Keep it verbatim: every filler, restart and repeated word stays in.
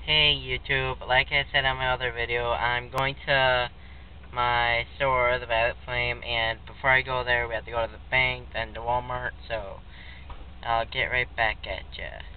Hey YouTube, like I said on my other video, I'm going to my store, the Violet Flame, and before I go there, we have to go to the bank, then to Walmart, so I'll get right back at ya.